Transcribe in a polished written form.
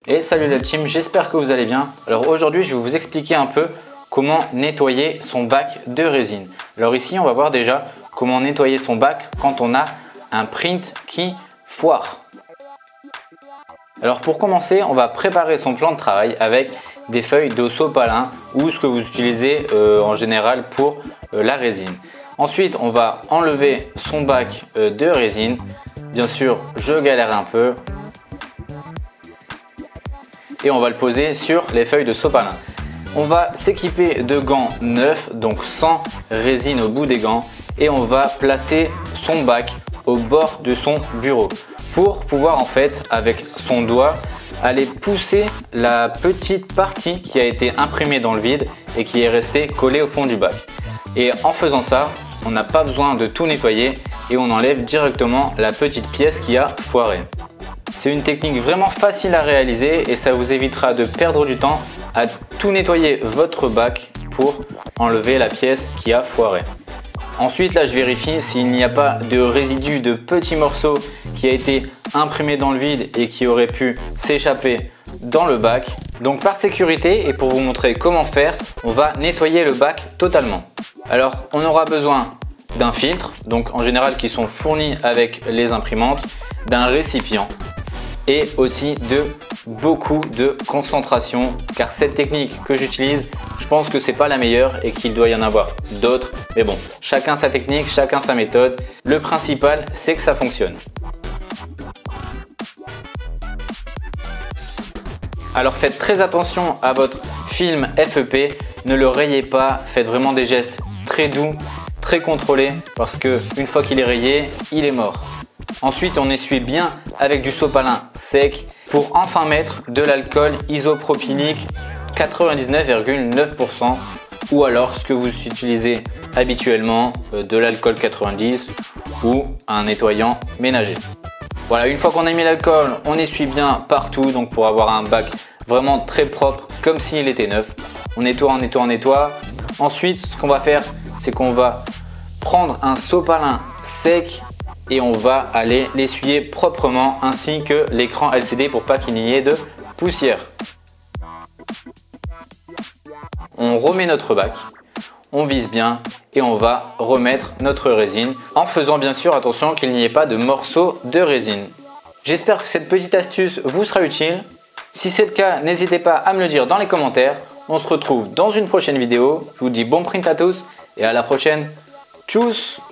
Et salut la team, j'espère que vous allez bien. Alors aujourd'hui je vais vous expliquer un peu comment nettoyer son bac de résine. Alors ici on va voir déjà comment nettoyer son bac quand on a un print qui foire. Alors pour commencer, on va préparer son plan de travail avec des feuilles de sopalin ou ce que vous utilisez en général pour la résine. Ensuite on va enlever son bac de résine. Bien sûr je galère un peu. Et on va le poser sur les feuilles de sopalin. On va s'équiper de gants neufs, donc sans résine au bout des gants, et on va placer son bac au bord de son bureau pour pouvoir en fait avec son doigt aller pousser la petite partie qui a été imprimée dans le vide et qui est restée collée au fond du bac. Et en faisant ça, on n'a pas besoin de tout nettoyer et on enlève directement la petite pièce qui a foiré. C'est une technique vraiment facile à réaliser et ça vous évitera de perdre du temps à tout nettoyer votre bac pour enlever la pièce qui a foiré. Ensuite là je vérifie s'il n'y a pas de résidus de petits morceaux qui a été imprimé dans le vide et qui aurait pu s'échapper dans le bac. Donc par sécurité et pour vous montrer comment faire, on va nettoyer le bac totalement. Alors on aura besoin d'un filtre, donc en général qui sont fournis avec les imprimantes, d'un récipient et aussi de beaucoup de concentration car cette technique que j'utilise, je pense que c'est pas la meilleure et qu'il doit y en avoir d'autres, mais bon, chacun sa technique, chacun sa méthode. Le principal c'est que ça fonctionne. Alors faites très attention à votre film FEP, ne le rayez pas, faites vraiment des gestes très doux, très contrôlés parce que une fois qu'il est rayé, il est mort. Ensuite on essuie bien avec du sopalin sec pour enfin mettre de l'alcool isopropylique 99,9% ou alors ce que vous utilisez habituellement, de l'alcool 90 ou un nettoyant ménager. Voilà, une fois qu'on a mis l'alcool, on essuie bien partout donc pour avoir un bac vraiment très propre comme s'il était neuf. On nettoie, on nettoie, on nettoie. Ensuite ce qu'on va faire c'est qu'on va prendre un sopalin sec et on va aller l'essuyer proprement ainsi que l'écran LCD pour pas qu'il n'y ait de poussière. On remet notre bac, on vise bien et on va remettre notre résine en faisant bien sûr attention qu'il n'y ait pas de morceaux de résine. J'espère que cette petite astuce vous sera utile. Si c'est le cas, n'hésitez pas à me le dire dans les commentaires. On se retrouve dans une prochaine vidéo. Je vous dis bon print à tous et à la prochaine. Tchuss!